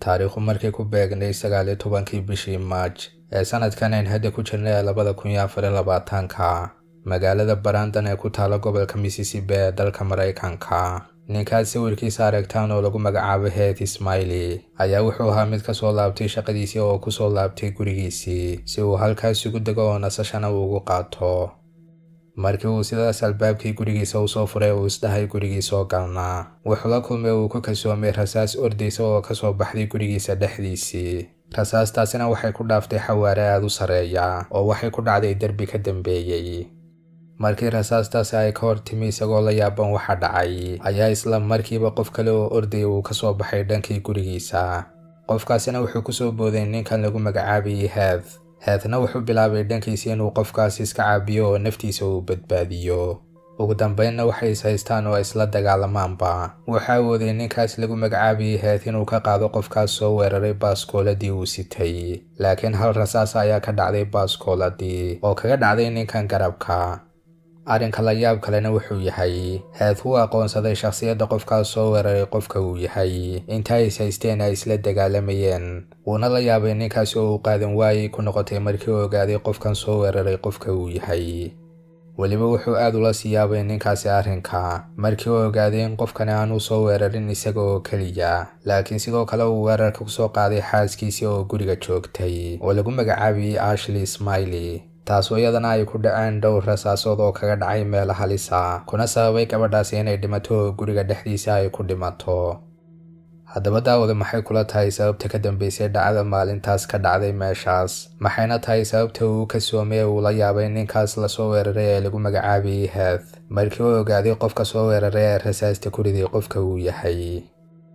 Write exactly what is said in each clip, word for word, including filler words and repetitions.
taariikhu markay ku beegnay sagaal iyo tobankii bishii Maaj ee sanadkan aan hadda ku jirnay laba kun iyo afar iyo labaatan ka magaalada Brandon ee ku taala gobolka Mississippi ee dalka Mareykanka. ninkaas sawirkiisa aragtaan oo lagu magacaabo Heath Smiley ayaa wuxuu ahaa mid ka soo laabtay shaqadiisii oo ku soo laabtay gurigiisii si uu halkaas ugu dego oo nasashana ugu qaato. markii uu sidaas albaabkii gurigiisa u soo furay uu isdhahay gurigiisa oo galna wuxuu la kulmay uu ku kalsoomay rasaas ordaysa oo ka soo baxday gurigiisa dhexdiisii. rasaastaasina waxay ku dhaaftay xawaare aad u sareeya oo waxay ku dhacday derbi ka dambeeyay. markii rasaastaasi ay ka hor timi isagoo la yaaban waxa dhacay ayaa isla markiiba qof kale oo orday uu ka soo baxay dhankii gurigiisa. qofkaasina wuxuu ku soo booday ninkan lagu magacaabayay Heath. Heathna wuxuu bilaabay dhankiisa inuu qofkaas iska caabiyo oo naftiisa uu badbaadiyo. ugu dambeynna waxay is haystaan oo isla dagaalamaanba. waxa awooday ninkaas lagu magacaabayay Heath inuu ka qaado qofkaas soo weeraray baaskooladii uu sitay, laakiin hal rasaas ayaa ka dhacday baaskooladii oo kaga dhacday ninkan garabka. arrinka la yaab kalena wuxuu yahay Heath uu aqoonsaday shakhsiyadda qofkaas soo weeraray qofka uu yahay inta ay haysteen ay isla dagaalamayeen. wuuna la yaabay ninkaas oo uu qaadan waayay ku noqotay markii uu ogaaday qofkan soo weeraray qofka uu yahay. weliba wuxuu aad ula sii yaabay ninkaasi arrinka markii uu ogaaday in qofkani aanu soo weerarin isaga oo keliya, laakiin sidoo kale uu weerarka ku soo qaaday xaaskiisii oo guriga joogtay oo lagu magacaabayay Ashley Smiley, taasoo iyadana ay ku dhaceen dhowr rasaasood oo kaga dhacay meelo halis ah kuna sababay gabadhaasi inay dhimato oo guriga dhexdiisa ay ku dhimato. haddaba daawada maxay kula tahay sababta ka dambeysay dhacda maalintaas ka dhacday meeshaas? maxayna tahay sababta uu ka soomay uu la yaabay ninkaas la soo weeraray ee lagu magacaabayay Heath markii uu ogaaday qofka soo weeraray ee rasaasta ku riday qofka uu yahay?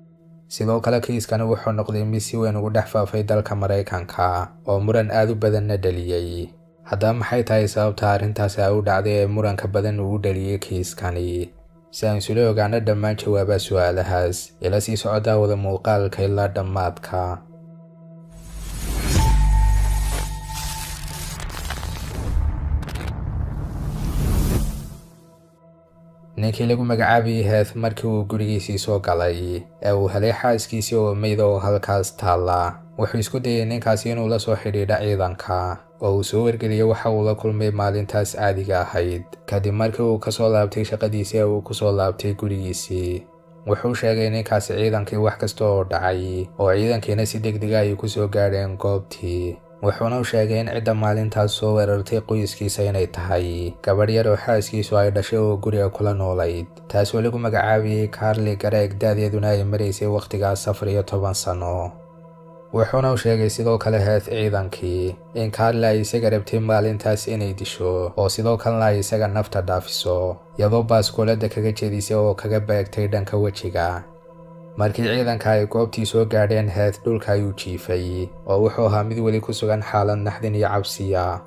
sidoo kale kiiskani wuxuu noqday mid si weyn ugu dhex faafay dalka Mareykanka oo muran aad u badanna dhaliyay. haddaba maxay tahay sababta arrintaasi ay u dhacday ee muranka badan uu dhaliyay kiiskani? si aan isula ogaano dhammaan jawaabaha su'aalahaas ila sii socda wada muuqaalka ilaa dhammaadka. ninkii lagu magacaabayay Heath markii uu gurigiisii soo galay ee uu helay xaaskiisii oo meyd oo halkaas taala, wuxuu isku dayay ninkaasi inuu la soo xidhiidho ciidanka oo uu soo wargeliyay waxa uu la kulmay maalintaas caadiga ahayd. kadib markii uu ka soo laabtay shaqadiisii ee uu ku soo laabtay gurigiisii wuxuu sheegay ninkaasi ciidankii wax kasta oo dhacay oo ciidankiina si degdeg ah ay ku soo gaadheen goobtii. wuxuuna u sheegay in cidda maalintaas soo weerartay qoyskiisa inay tahay gabadh yar oo xaaskiisu ay dhashay oo guriga kula noolayd, taasoo lagu magacaabayay Carly Gregg, da'deeduna ay maraysay wakhtigaas afar iyo toban sano. wuxuuna u sheegay sidoo kale Heath ciidankii in Carly ay isaga rabtay maalintaas inay disho oo sidoo kalena ay isaga nafta dhaafiso iyadoo baaskoolada kaga jeedisay oo kaga beegtay dhanka wejiga. markii ciidanka ay goobtii soo gaadheen Heath dhulka ayuu jiifay oo wuxuu ahaa mid weli ku sugan xaalad naxdin iyo cabsiya.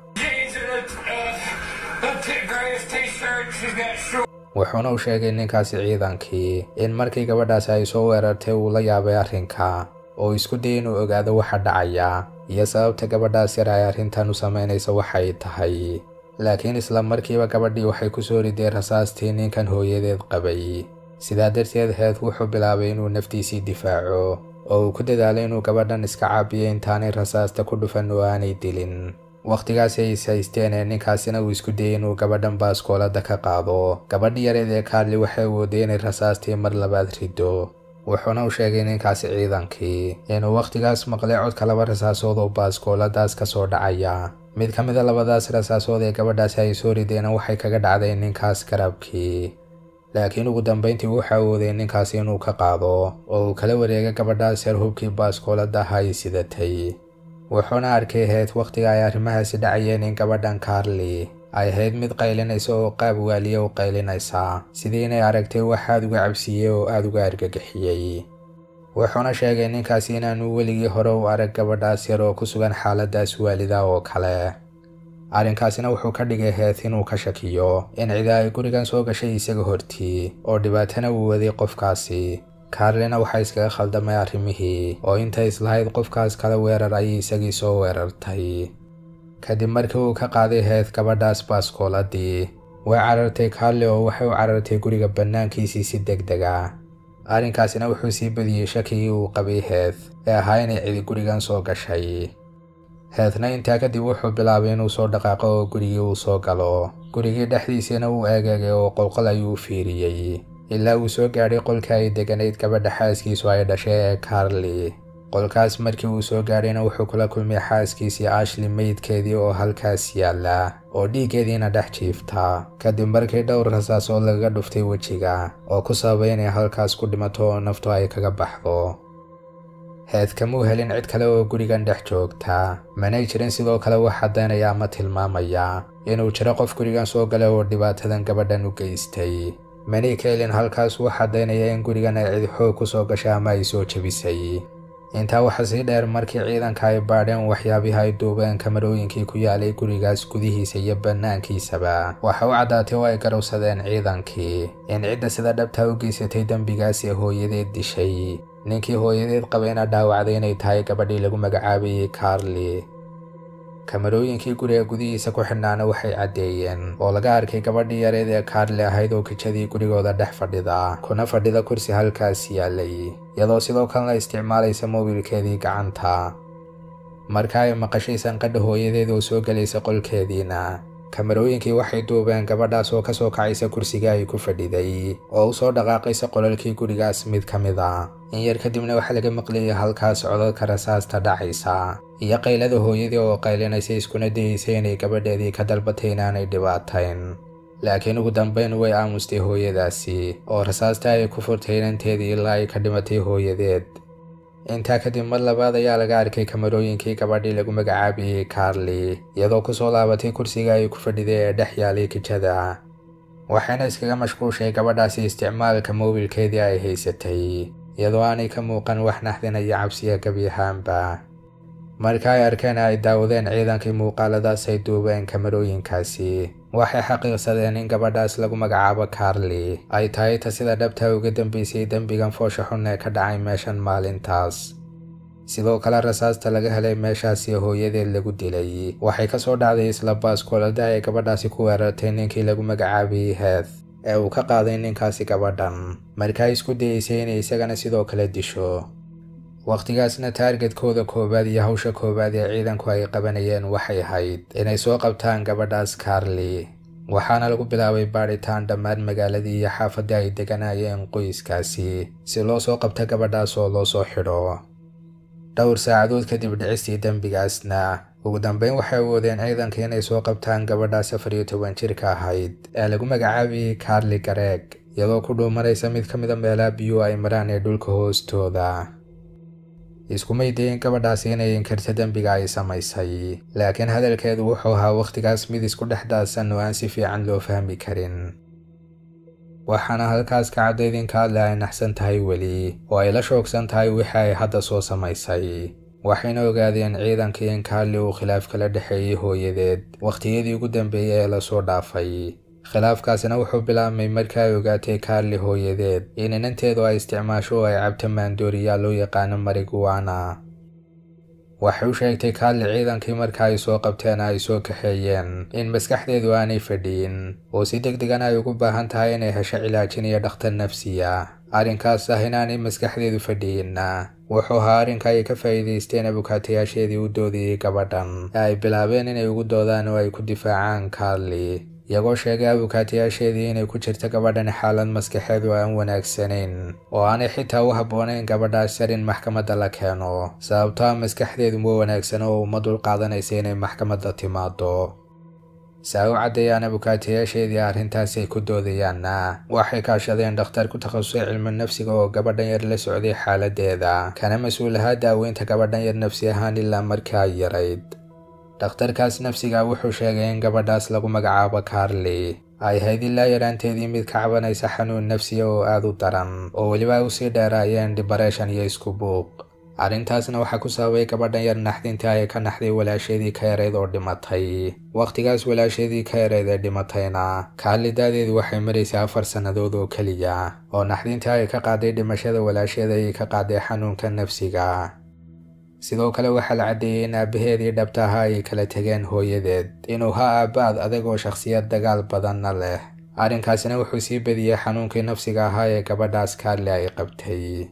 wuxuuna u sheegay ninkaasi ciidankii in markii gabadhaasi ay soo weerartay uu la yaabay arrinka oo isku dayay inuu ogaado waxa dhacaya iyo sababta gabadhaas yar ay arrintan u samaynaysa waxa ay tahay. laakiin isla markiiba gabadhii waxay ku soo riday rasaastii ninkan hooyadeed qabay. sidaa darteed Heath wuxuu bilaabay inuu naftiisii difaaco oo uu ku dadaalay inuu gabadhan iska caabiyo intaanay rasaasta ku dhufan oo aanay dilin. wakhtigaasi ay is haysteen ee ninkaasina uu isku dayay inuu gabadhan baaskoolada ka qaado. gabadhii yareed ee Carly waxay awooday inay rasaastii mar labaad rido. wuxuuna u sheegay ninkaasi ciidankii inuu wakhtigaas maqlay codka laba rasaasood oo baaskooladaas ka soo dhacaya. mid ka mid a labadaas rasaasood ee gabadhaasi ay soo ridayna waxay kaga dhacday ninkaas garabkii, laakiin ugu dambeyntii wuxuu awooday ninkaasi inuu ka qaado oo uu kala wareegay gabadhaas yar hubkii baaskoolada ay sidatay. wuxuuna arkay Heath wakhtiga ay arrimahaasi dhacayeen in gabadhan Carly ay ahayd mid qaylinaysa oo qaab waaliya u qaylinaysa sidii inay aragtay wax aad uga cabsiiyey oo aad uga argagixiyey. wuxuuna sheegay ninkaasi inaanu weligii hore u arag gabadhaas yar oo ku sugan xaaladaas waalida oo kale. arrinkaasina wuxuu ka dhigay Heath inuu ka shakiyo in cida ay gurigan soo gashay isaga hortii oo dhibaatana uu waday qofkaasi. Carlyna waxay iskaga khaldamay arrimihii oo intay islahayd qofkaas kala weerar ayay isagii soo weerartay. kadib markii uu ka qaaday Heath gabadhaas baaskooladii way carartay Carly oo waxay u carartay guriga bannaankiisii si degdeg ah. arrinkaasina wuxuu sii badiyey shakigii uu qabay Heath ee ahaa inay cidi gurigan soo gashay. Heathna intaa kadib wuxuu bilaabay inuu soo dhaqaaqo oo gurigii uu soo galo. Gurigii dhexdiisana uu eegagay oo qolqol ayuu fiiriyey ilaa uu soo gaadhay qolka ay deganayd gabadha xaaskiisu ay dhashay ee Carly. qolkaas markii uu soo gaadhayna wuxuu kula kulmay xaaskiisii Ashley meydkeedii oo halkaas yaalla oo dhiiggeediina dhex jiifta kadib markii dhowr rasaas oo lagaga dhuftay wejiga oo ku sababay inay halkaas ku dhimato oo naftu ay kaga baxdo. Heath kamuu helin cid kale oo gurigan dhex joogta, manay jirin sidoo kale wax caddaynaya ama tilmaamaya inuu jiro qof gurigan soo galay oo dhibaatadan gabadhan u geystay. manay ka helin halkaas wax caddaynaya in gurigan ay cid xoog ku soo gashay ama ay soo jebisay. intaa waxaa sii dheer markii ciidanka ay baadheen waxyaabihi ay duubeen kamarooyinkii ku yaalay gurigaas gudihiisa iyo bannaankiisaba waxa u caddaatay oo ay garowsadeen ciidankii in cidda sida dhabtaa u geysatay dembigaas ee hooyadeed dishay ninkii hooyadeed qabayna dhaawacday inay tahay gabadhii lagu magacaabayay Carly. kamarooyinkii guriga gudihiisa ku xidhnaana waxay caddeeyeen oo laga arkay gabadhii yareed ee Carly ahayd oo kijadii gurigooda dhex fadhida kuna fadhida kursi halkaas yaalay iyadoo sidoo kalena isticmaalaysa moobilkeedii gacanta. marka ay maqashay sanqadha hooyadeed oo soo galaysa qolkeediina kamarooyinkii waxay duubeen gabadhaas oo ka soo kacaysa kursiga ay ku fadhiday oo u soo dhaqaaqaysa qolalkii gurigaas mid ka mid ah. in yar kadibna waxaa laga maqlayay halkaas codadka rasaasta dhacaysa iyo qaylada hooyadii oo qaylinaysa iskuna dayeysay inay gabadheedii ka dalbatay inaanay dhibaatayn. laakiin ugu dambayn way aamustay hooyadaasi oo rasaasta ay ku furtay inanteedii ilaa ay ka dhimatay hooyadeed. intaa kadib mar labaad ayaa laga arkay kamarooyinkii gabadhii lagu magacaabayay Carly iyadoo ku soo laabatay kursiga ay ku fadhiday ee dhex yaalay kijada. waxayna iskaga mashquushay gabadhaasi isticmaalka moobilkeedii ay haysatay iyadoo aanay ka muuqan wax naxdinaya cabsiya gebi ahaanba. marka ay arkeen ay daawadeen ciidankii muuqaaladaas ay duubeen kamarooyinkaasi waxay xaqiiqsadeen in gabadhaas lagu magacaabo Carly ay tahay ta sida dhabta uga dambeysay dembigan foosha xun ee ka dhacay meeshan maalintaas. sidoo kale rasaasta laga helay meeshaasi hooyadeed lagu dilay waxay ka soo dhacday isla baaskoolada ay gabadhaasi ku weerartay ninkii lagu magacaabayay Heath ee uu ka qaaday ninkaasi gabadhan marka ay isku dayeysay inay isagana sidoo kale disho. waqtigaasna taargetkooda koowaad iyo hawsha koowaad ee ciidanku ay qabanayeen waxay ahayd inay soo qabtaan gabadhaas Carly. waxaana lagu bilaabay baadhitaan dhammaan magaaladii iyo xaafadii ay deganayeen qoyskaasi si loo soo qabto gabadhaas oo loo soo xidho. dhowr saacadood kadib dhicistii dembigaasna ugu dambeyn waxay awoodeen ciidanka inay soo qabtaan gabadhaas afar iyo toban jirka ahayd ee lagu magacaabayay Carly Gregg iyadoo ku dhuumanaysa mid ka mid a meelaha biyuhu ay maraan ee dhulka hoostooda. iskuma dayin gabadhaasi inay inkarta dembiga ay samaysay laakiin hadalkeedu wuxuu ahaa waqtigaas mid isku dhex daadsan oo aan si fiican loo fahmi karin. waxaana halkaas ka caddayd in Carly ay naxsan tahay weli oo ay la shoogsan tahay wixii ay hadda soo samaysay. waxayna ogaadeen ciidankii in Carly uu khilaaf kala dhexeeyey hooyadeed waqtiyadii ugu dambeeyay ee lasoo dhaafay. khilaafkaasina wuxuu bilaabmay markii ay ogaatay Carly hooyadeed in inanteedu ay isticmaasho oo ay cabto maandooriyaa loo yaqaano marijuana. waxay u sheegtay Carly ciidankii marka ay soo qabteen ay soo kaxeeyeen in maskaxdeedu aanay fadhiin oo si degdegan ay ugu baahan tahay inay hesho cilaajin iyo dhakhtar nafsiya. arrinkaas ah inaanay maskaxdeedu fadhiinna wuxuu ahaa arrinka ay ka faa'iidaysteen abukaatayaasheedii u doodayay gabadhan ee ay bilaabeen inay ugu doodaan oo ay ku difaacaan Carly iyagoo sheegay abukaatayaasheedii inay ku jirto gabadhan xaalad maskaxeedu aan wanaagsanayn oo aanay xitaa u habboonayn gabadhaas yar in maxkamadda la keeno sababtoo ah maskaxdeedu ma wanaagsan oo uma dul qaadanaysa inay maxkamadda timaado. saa u caddeeyaan abukaatayaasheedii arrintaas ay ku doodayaanna waxay kaashadeen dhakhtar ku takhasusay cilmi nafsiga oo gabadhan yar la socday xaaladeeda kana mas-uul ahaa daaweynta gabadhan yar nafsi ahaan ilaa markii ay yarayd. dhakhtarkaas nafsiga wuxuu sheegay in gabadhaas lagu magacaabo Carly ay ahayd ilaa yaraanteedii mid ka cabanaysa xanuun nafsiya oo aad u daran oo weliba ay usii dheeraayeen depression iyo isku buuq. arrintaasna waxaa ku sababay gabadhan yar naxdintii ay ka naxday walaasheedii ka yareyd oo dhimatay. waqtigaas walaasheedii ka yareyd ee dhimatayna Carly da'deedu waxay maraysay afar sannadood oo keliya oo naxdintii ay ka qaaday dhimashada walaasheeda ay ka qaaday xanuunka nafsiga. sidoo kale waxaa la caddeeyey in aabbaheedii dhabta ahaa ay kala tegeen hooyadeed inuu haa aabbaad adag oo shakhsiyad dagaal badanna leh arrinkaasina wuxuu sii badiyey xanuunkii nafsiga ahaa ee gabadhaas Carly ay qabtay.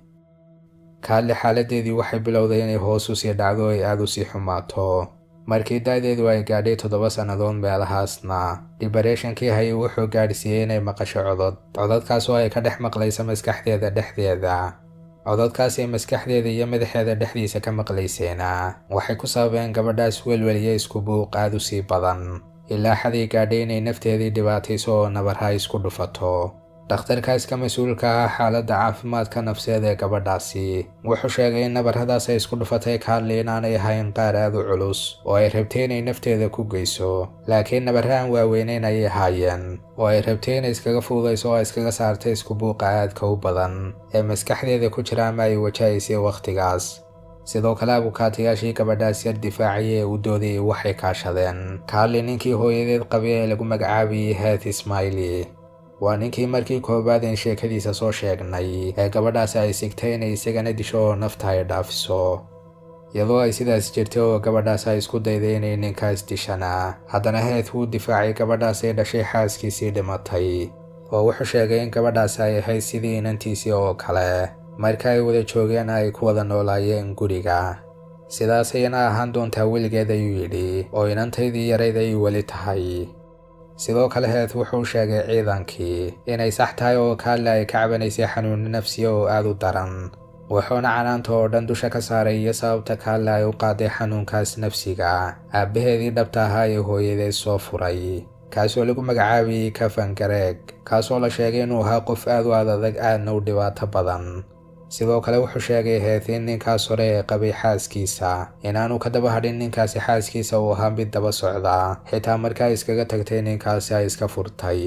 Carly xaaladeedii waxay bilowday inay hoos u sii dhacdo oo ay aad u sii xumaato. markii da'deedu ay gaadhay toddoba sannadood meelahaasna depression-kii hayay wuxuu gaadhsiiyey inay maqasho codod cododkaas oo ay ka dhex maqlayso maskaxdeeda dhexdeeda. cododkaas ay maskaxdeeda iyo madaxeeda dhexdiisa ka maqlayseena waxay ku sababeen gabadhaas welwel iyo isku buuq aad u sii badan ilaa xaday gaadhay inay nafteedii dhibaatayso oo nabarha isku dhufato. dhakhtarkaas ka mas-uulka ah xaaladda caafimaadka nafseed ee gabadhaasi wuxuu sheegay in nabarradaas ay isku dhufatay Carly inaanay ahayn qaar aad u culus oo ay rabtay inay nafteeda ku geyso, laakiin nabarrahan waaweyneyn ayay ahaayeen oo ay rabtay inay iskaga fududayso oo ay iskaga saartay isku buuqa aadka u badan ee maskaxdeeda ku jira ama ay wajahaysay wakhtigaas. sidoo kale abukaatayaashii gabadhaas yar difaaciyay ee u doodayay waxay kaashadeen Carly ninkii hooyadeed qabay ee lagu magacaabayay Heath Ismaili. waa ninkii markii koobaad in sheekadiisa soo sheegnay ee gabadhaas ay sigtay inay isagana disho oo nafta ay dhaafiso. iyadoo ay sidaas jirtay oo gabadhaas ay isku dayday inay ninkaas dishana haddana Heath wuu difaacay gabadhaas ay dhashay xaaskiisii dhimatay oo wuxuu sheegay in gabadhaas ay ahayd sidii inantiisii oo kale marka ay wada joogeen ay ku wada noolaayeen guriga. sidaas ayana ahaan doontaa weligeed ayuu yidhi oo inantaydii yarayd ay weli tahay. sidoo kale Heath wuxuu sheegay ciidankii inay sax tahay oo Carly ay ka cabanaysay xanuun nafsiya oo aad u daran, wuxuuna canaanta oo dhan dusha ka saaray iyo sababta Carly ay u qaaday xanuunkaas nafsiga aabbaheedii dhabta ahaa ee hooyadeed soo furay, kaasoo lagu magacaabayay Kevin Gregg, kaasoo la sheegay inuu ahaa qof aad u adag aadna u dhibaato badan. sidoo kale wuxuu sheegay Heath in ninkaas hore ee qabay xaaskiisa inaanu ka daba hadhin ninkaasi xaaskiisa uu ahaa mid daba socda xitaa markaa iskaga tagtay ninkaasi ay iska furtay,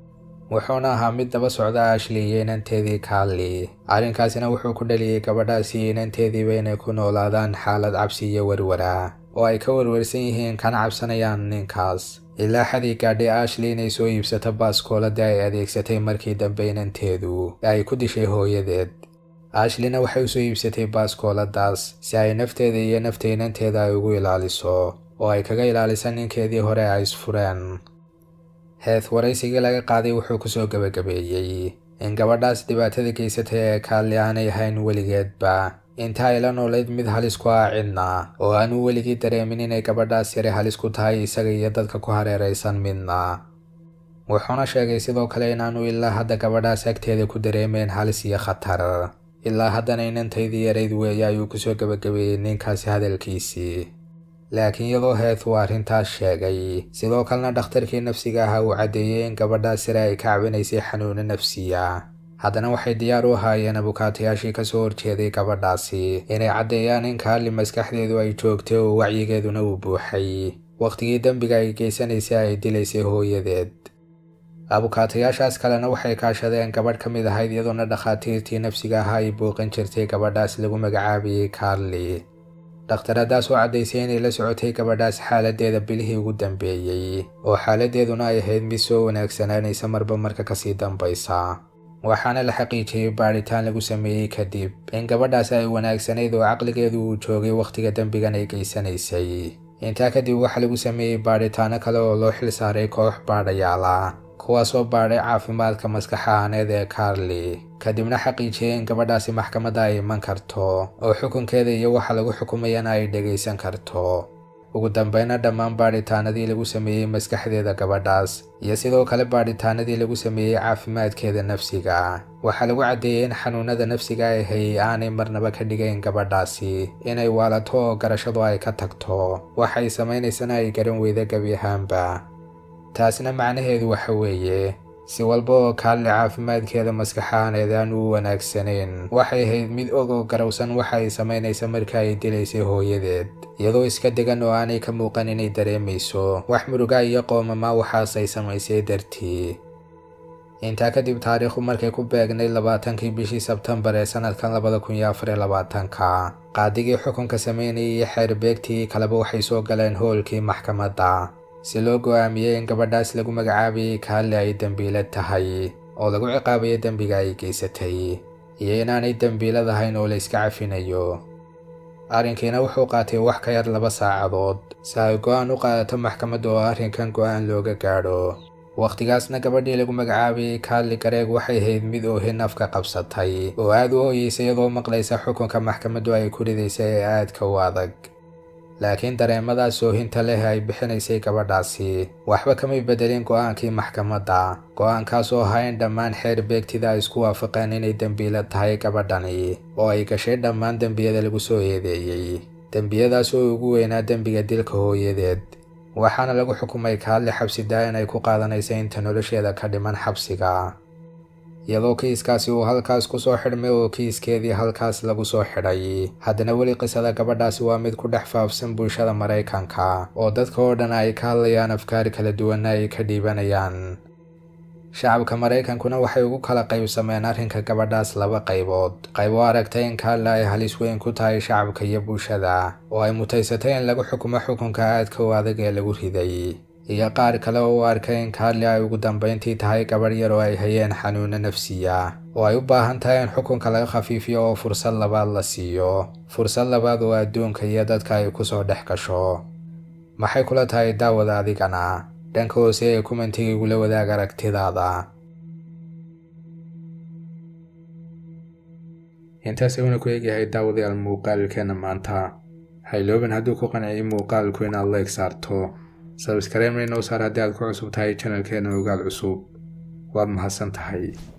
wuxuuna ahaa mid daba socda Ashley iyo inanteedii Carly. arrinkaasina wuxuu ku dhaliyey gabadhaasi inanteediiba inay ku noolaadaan xaalad cabsi iyo warwara oo ay ka warwarsan yihiin kana cabsanayaan ninkaas ilaa xadii gaadhay Ashley inay soo iibsato baaskooladii ay adeegsatay markii dambe inanteedu ay ku dishay hooyadeed. Ashleyna waxay u soo iibsatay baaskooladaas si ay nafteeda iyo nafta inanteeda ay ugu ilaaliso oo ay kaga ilaaliso ninkeedii hore ay isfureen. Heath waraysigii laga qaaday wuxuu ku soo gabagabeeyey in gabadhaas dhibaatada geysatay ee Carly aanay ahayn weligeedba inta ay la noolayd mid halis ku ah cidna oo aanu weligii dareemin inay gabadhaas yari halis ku tahay isaga iyo dadka ku hareeraysan midna. wuxuuna sheegay sidoo kale inaanu ilaa hadda gabadhaas agteeda ku dareemeen halis iyo khatar. ilaa haddana inantaydii yarayd weeye ayuu ku soo gabagabeeyey ninkaasi hadalkiisii. laakiin iyadoo Heath uu arrintaas sheegay sidoo kalena dhakhtarkii nafsiga ahaa uu caddeeyey in gabadhaas sare ay ka cabinaysay xanuuno nafsiya, haddana waxay diyaar u ahaayeen abukaatayaashii ka soo horjeeday gabadhaasi inay caddeeyaan in Carly maskaxdeedu ay joogtay oo wacyigeeduna uu buuxay wakhtigii dembiga ay geysanaysay ay dilaysay hooyadeed. abukaatayaashaas kalena waxay kaashadeen gabadh ka mid ahayd iyadoona dhakhaatiirtii nafsiga ahaa ay booqan jirtay gabadhaas lagu magacaabayay Carly. dhakhtaradaas oo caddaysay inay la socotay gabadhaas xaaladeeda bilihii ugu dambeeyey oo xaaladeeduna ay ahayd mid soo wanaagsanaanaysa marba marka kasii dambaysa. waxaana la xaqiijiyey baadhitaan lagu sameeyey kadib in gabadhaas ay wanaagsanayd oo caqligeedu uu joogay wakhtiga dembigan ay geysanaysay. intaa kadib waxaa lagu sameeyey baadhitaano kale oo loo xil saaray koox baadhayaala kuwaasoo baadhay caafimaadka maskaxaaneed ee Carly, kadibna xaqiijiyey in gabadhaasi maxkamadda ay iman karto oo xukunkeeda iyo waxa lagu xukumayana ay dhegaysan karto. ugu dambayna dhammaan baadhitaanadii lagu sameeyey maskaxdeeda gabadhaas iyo sidoo kale baadhitaanadii lagu sameeyey caafimaadkeeda nafsiga waxaa lagu caddeeyey in xanuunada nafsiga ay hayay aanay marnaba ka dhigayn gabadhaasi inay waalato oo garashadu ay ka tagto waxay samaynaysana ay garan weyda gebi ahaanba. taasna macnaheedu waxa weeye si walba oo Carly caafimaadkeeda maskaxaaneed aan u wanaagsanayn waxay ahayd mid og oo garowsan waxa ay samaynaysa marka ay dilaysay hooyadeed iyadoo iska degan oo aanay ka muuqan inay dareemayso wax muruga iyo qoomama waxaas ay samaysay dartii. intaa kadib taariikhdu markay ku beegnay labaatankii bishii Sebtembar ee sanadkan labada kun iyo afar iyo labaatanka qaadigii xukunka sameynayay xeerbeegtii kaleba waxay soo galeen hoolkii maxkamadda si loo go'aamiyey in gabadhaas lagu magacaabayay Carly ay dambiile tahay oo lagu ciqaabayo dembiga ay geysatay iyo inaanay dambiilad ahayn oo la iska cafinayo. arrinkiina wuxuu qaatay wax ka yar laba saacadood si ay go'aan u qaadato maxkamadda oo arrinkan go'aan looga gaadho. waqtigaasna gabadhii lagu magacaabay Carly Craig waxay ahayd mid oohin afka qabsatay oo aad u ooyeysay iyadoo maqlaysa xukunka maxkamaddu ay ku ridaysay ee aadka u adag. laakiin dareemadaas oohinta leh ay bixinaysay gabadhaasi waxba kamay bedelin go'aankii maxkamadda. go'aankaas oo ahaa in dhammaan xeer beegtida ay isku waafaqeen inay dembiile tahay gabadhani oo ay gashay dhammaan dembiyada lagu soo eedeeyey. dembiyadaas oo ugu weynaa dembiga dilka hooyadeed. waxaana lagu xukumay Carly xabsi daa'in ay ku qaadanaysa inta nolosheeda ka dhiman xabsiga. iyadoo kiiskaasi uu halkaas ku soo xidhmay oo kiiskeedii halkaas lagu soo xidhay, haddana weli qisada gabadhaasi waa mid ku dhex faafsan bulshada Maraykanka oo dadka oo dhan ay ka hadlayaan afkaar kala duwanna ay ka dhiibanayaan. shacabka Maraykankuna waxay ugu kala qaybsameen arrinka gabadhaas laba qaybood. qayb oo aragtay in Carly ay halis weyn ku tahay shacabka iyo bulshada oo ay mutaysatay in lagu xukumo xukunka aadka u adag ee lagu riday, iyo qaar kale oo u arkay in Carly ay ugu dambeyntii tahay gabadh yar oo ay hayeen xanuuno nafsiya oo ay u baahan tahay in xukunka laga khafiifiyo oo fursad labaad la siiyo. fursad labaad oo adduunka iyo dadka ay ku soo dhex gasho. maxay kula tahay daawada adigana? dhanka hoose ee commentiga igula wadaag aragtidaada. intaas ayuuna ku eegyahay daawadayaal muuqaalkeena maanta. hayloobin hadduu ku qanciyay muuqaalku inaad like saarto, subscribe inoo saar haddii aad ku cusub tahay channelkeena ogaal cusub. waad mahadsan tahay.